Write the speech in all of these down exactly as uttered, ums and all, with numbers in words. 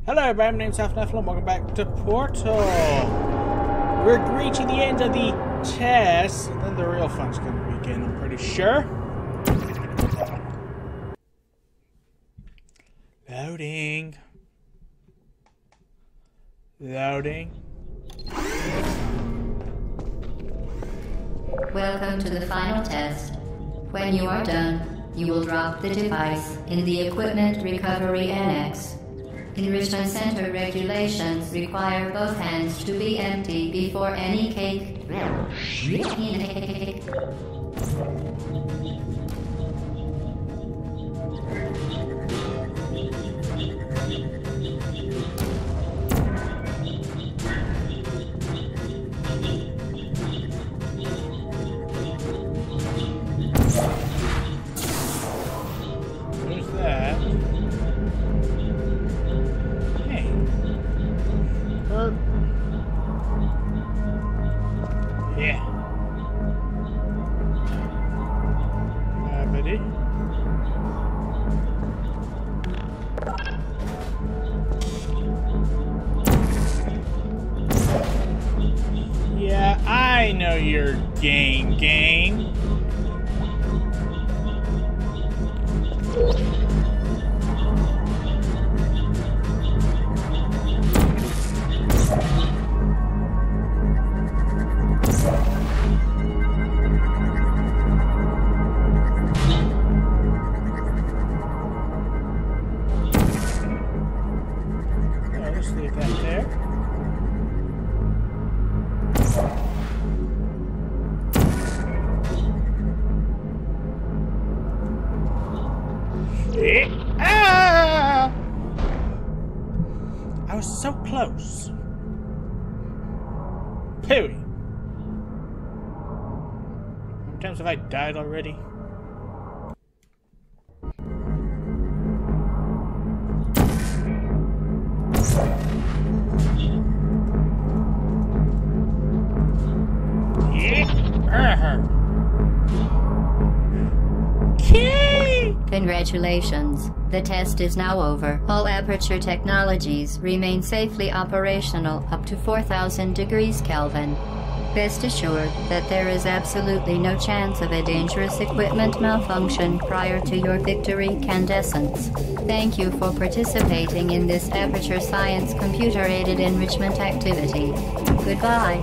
Hello everybody, my name's Half-Nephilim, welcome back to Portal. We're reaching the end of the test, and then the real fun's gonna begin, I'm pretty sure. Loading. Loading. Welcome to the final test. When you are done, you will drop the device in the Equipment Recovery Annex. Enrichment Center regulations require both hands to be empty before any cake. Who's that? Hey. Her. Yeah. Uh, buddy. Yeah, I know your game, gang. Let's leave that there. Eh, ah! I was so close. Pooey. How many times have I died already? Congratulations. The test is now over. All Aperture technologies remain safely operational up to four thousand degrees Kelvin. Rest assured that there is absolutely no chance of a dangerous equipment malfunction prior to your victory candescence. Thank you for participating in this Aperture Science computer-aided enrichment activity. Goodbye.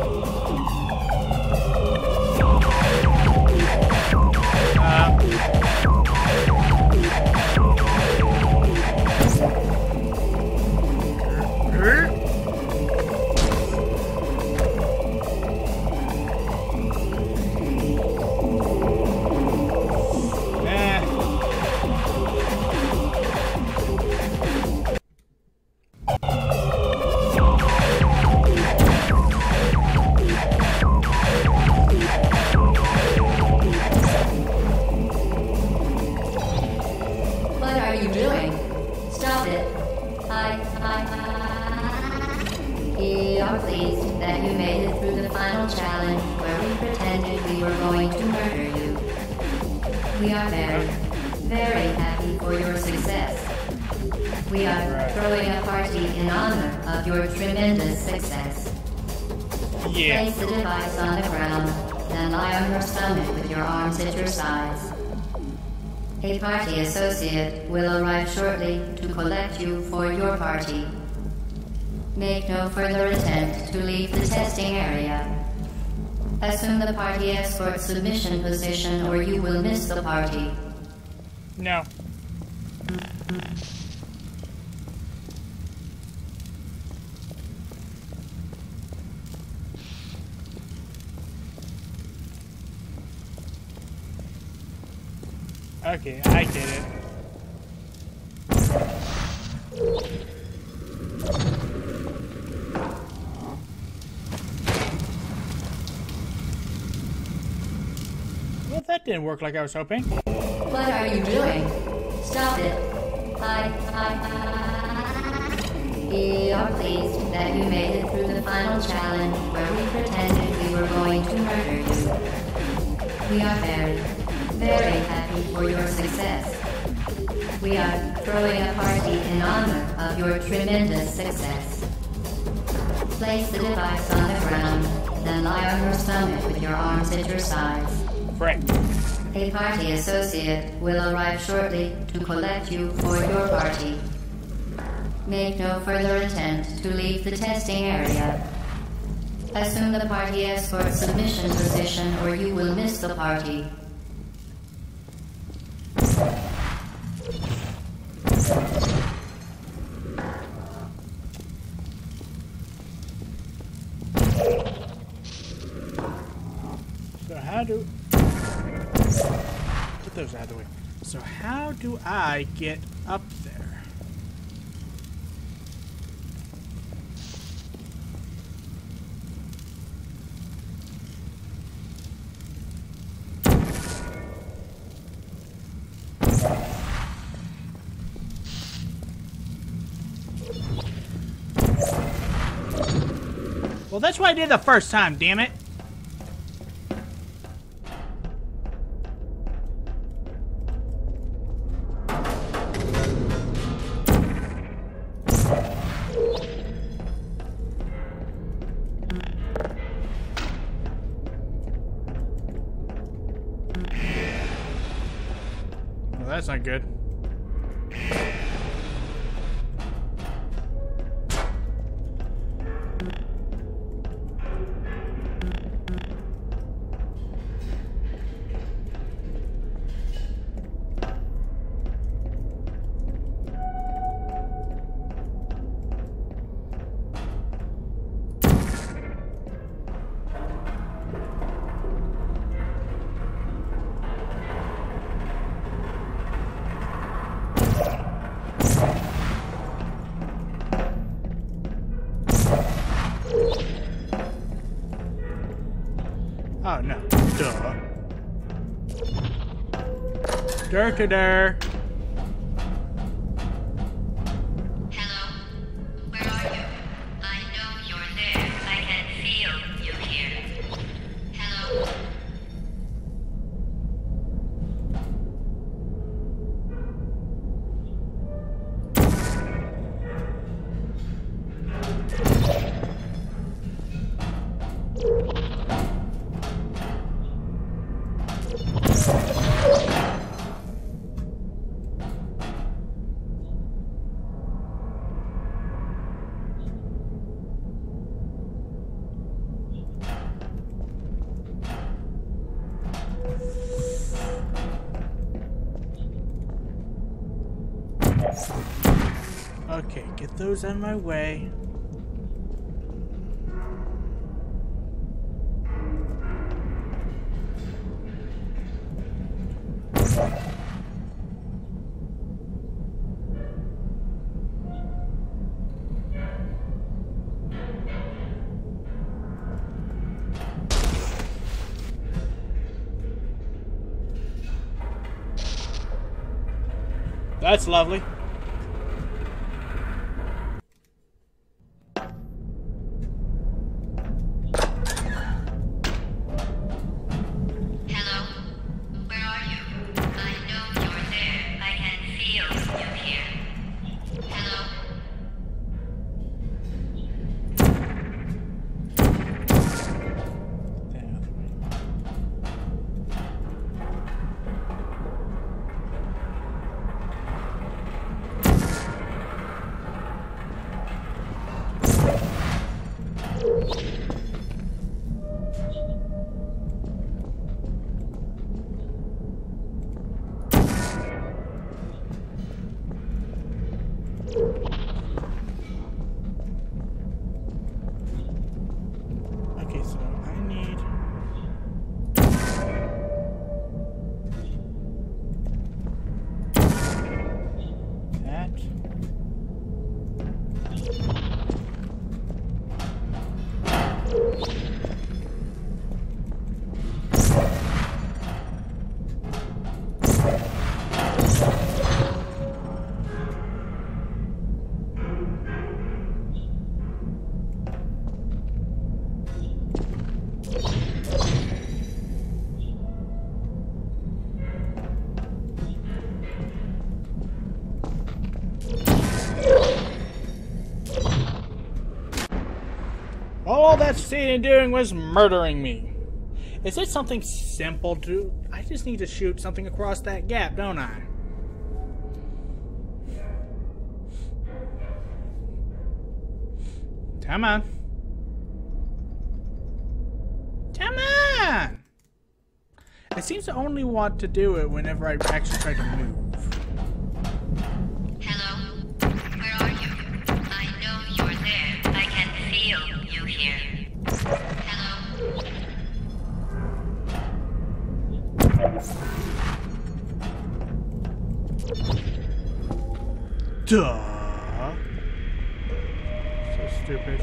What are you doing? Stop it. I, I, We are pleased that you made it through the final challenge where we pretended we were going to murder you. We are very, very happy for your success. We are throwing a party in honor of your tremendous success. Yeah. Place the device on the ground and lie on your stomach with your arms at your sides. A party associate will arrive shortly to collect you for your party. Make no further attempt to leave the testing area. Assume the party escort submission position or you will miss the party. No. Okay, I get it. Well, that didn't work like I was hoping. What are you doing? Stop it. I, I, I. We are pleased that you made it through the final challenge where we pretended we were going to murder you. We are very, very happy for your success. We are throwing a party in honor of your tremendous success. Place the device on the ground, then lie on your stomach with your arms at your sides. Frick. A party associate will arrive shortly to collect you for your party. Make no further attempt to leave the testing area. Assume the party escort submission position or you will miss the party. So how do... Put those out of the way. So how do I get up there? Well, that's what I did the first time, damn it. Well, that's not good. Oh, no. Duh. Dur to dur. Hello? Where are you? I know you're there. I can feel you here. Hello? Okay, get those out of my way. That's lovely. Hello? Where are you? I know you're there. I can feel you here. Hello? All that's Satan doing was murdering me. Is it something simple to... I just need to shoot something across that gap, don't I? Come on. Come on! It seems to only want to do it whenever I actually try to move. Hello? Where are you? I know you're there. I can feel you here. Hello? Duh. So stupid.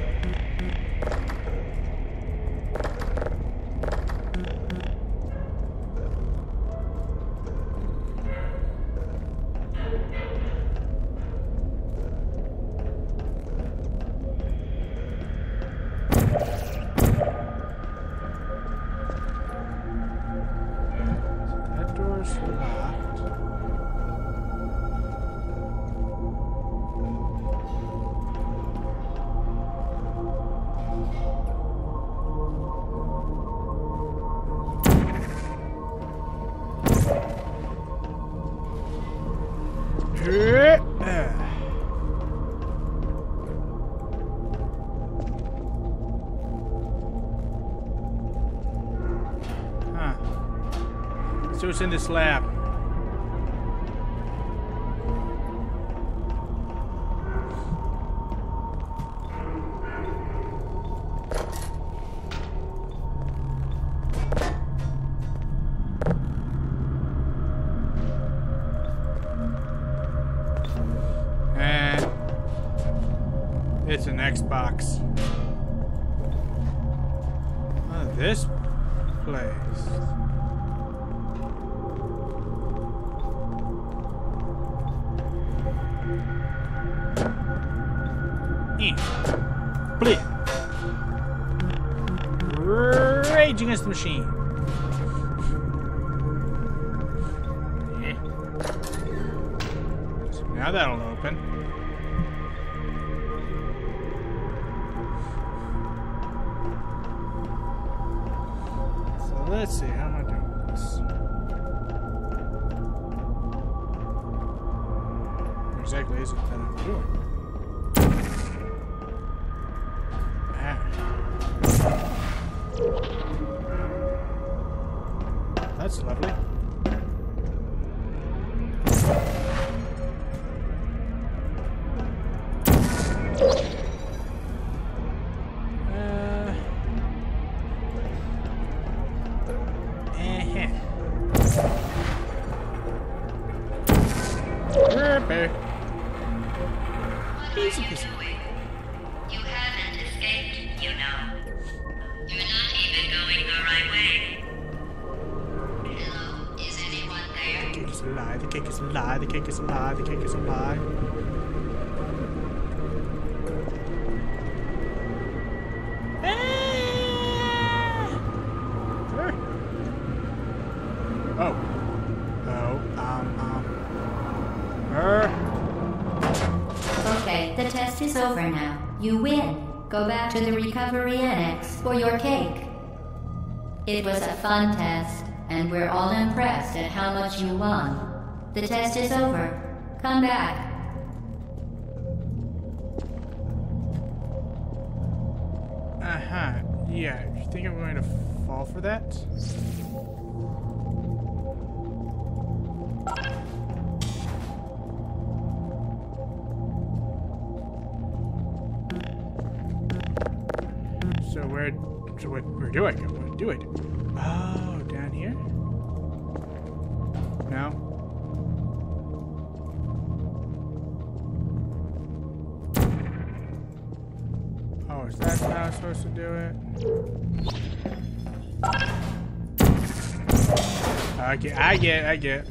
That door's locked. Huh. So it's in this lab. And it's an Xbox. Oh, this place. Eh. Bleh. Rage Against the Machine. Eh. So now that'll open. So let's see, how am I doing this? What exactly is it that I'm doing? That's lovely. Uh, eh-heh. Ripper. Easy peasy. You haven't escaped, you know. You're not even going the right way. Hello? Is anyone there? The cake is a lie, the cake is a lie, the cake is a lie, the cake is a lie. Ah! Oh. Oh, um, um. Er. Okay, the test is over now. You win. Go back to the recovery annex for your cake. It was a fun test, and we're all impressed at how much you won. The test is over. Come back. Uh-huh. Yeah, you think I'm going to fall for that? So where, so what, where do I go? What do I do? Oh, down here? No? Oh, is that how I'm supposed to do it? Okay, I get, I get.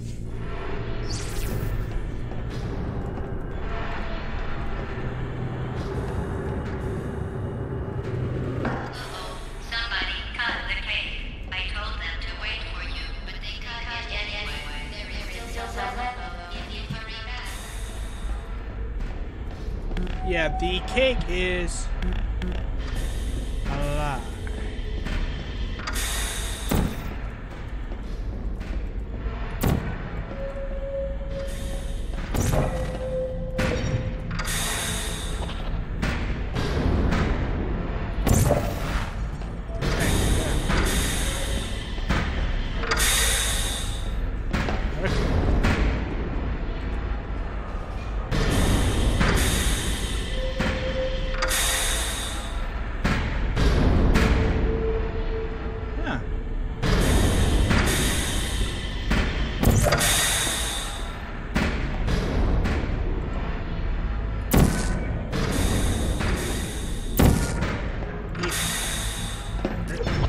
Yeah, the cake is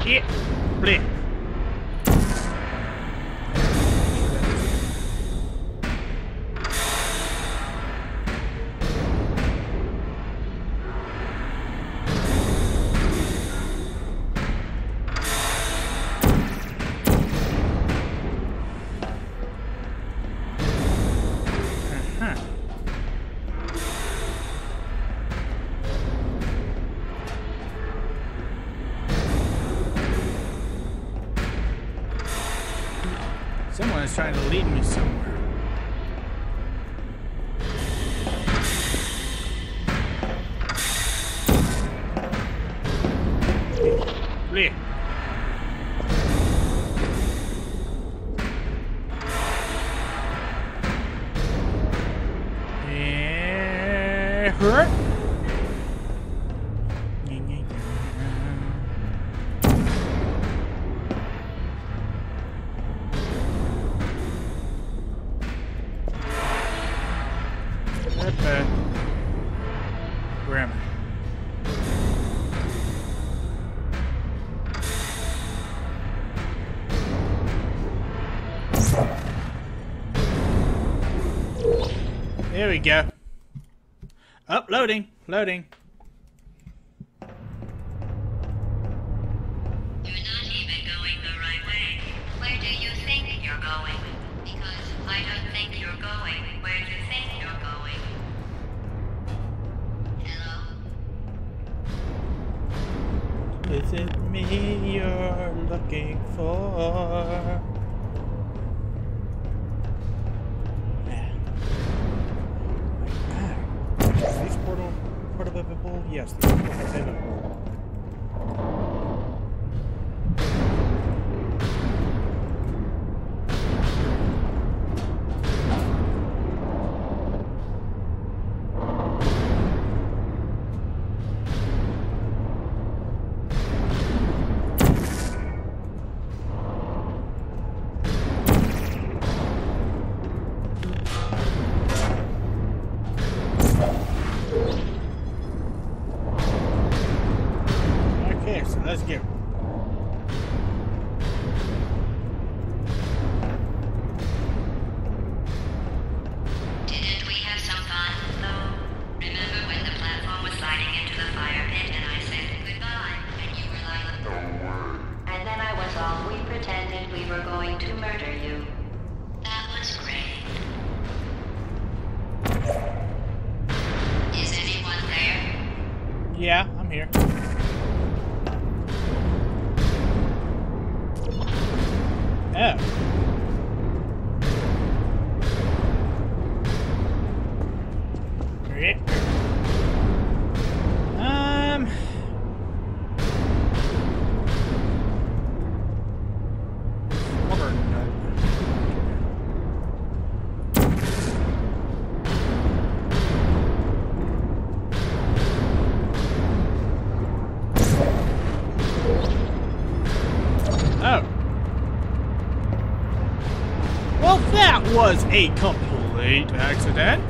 Yeah. Bleh. Someone is trying to lead me somewhere. Bleh. Eh, hurt? Uh, where am I? There we go. Uploading, loading. You're not even going the right way. Where do you think you're going? Because I don't think you're going where you think you're going. Hello? Is it me you're looking for? Yeah. Ah. Is this portal portable? Yes, this is portable. Okay, so let's go. Didn't we have some fun, though? Remember when the platform was sliding into the fire pit and I said goodbye, and you were like, don't worry. And then I was off. We pretended we were going to murder you. That was great. Is anyone there? Yeah, I'm here. Oh. Great. Um. Rubber nut. Oh. Well, that was a complete accident.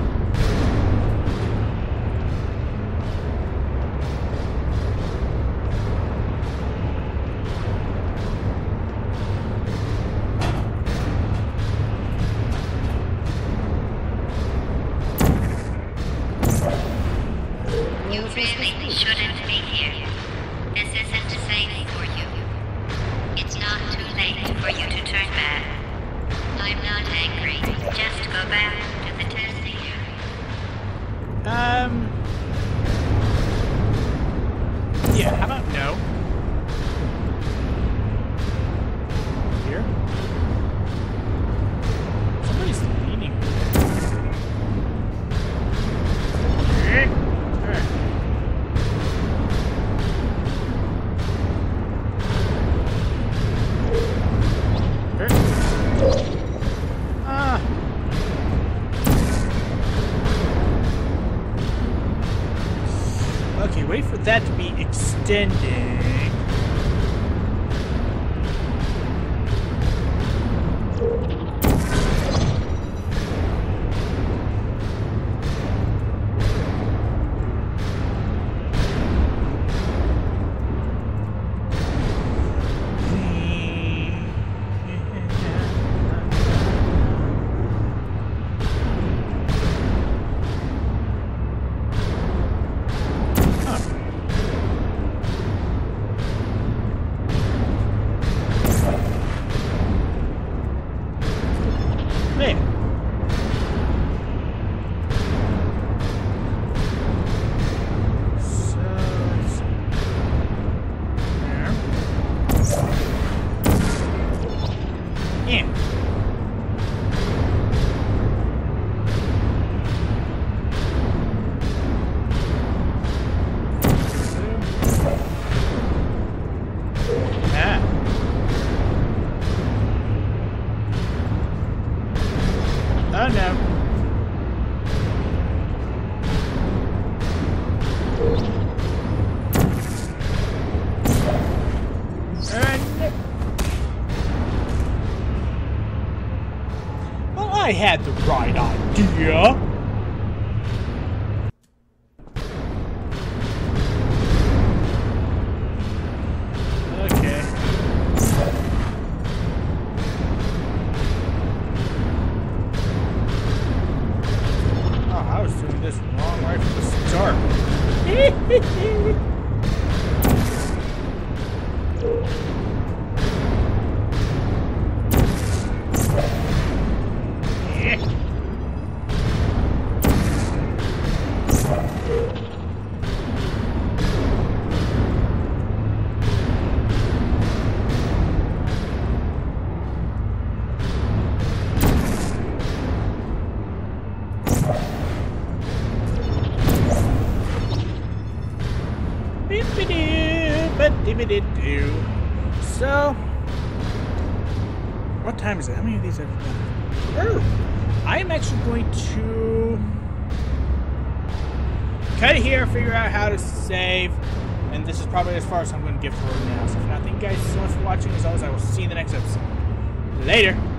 You really shouldn't be here. This isn't safe for you. It's not too late for you to turn back. I'm not angry. Just go back to the testing area. Um. Yeah, how about no? Here? Somebody's leading. Alright. Ah. Okay, wait for that to be extending. I had the right idea. Okay. Oh, I was doing this wrong right from the start. Do. So, what time is it? How many of these have we done? Oh, I am actually going to cut it here, figure out how to save, and this is probably as far as I'm going to get for now. So, for now, thank you guys so much for watching. As always, I will see you in the next episode. Later.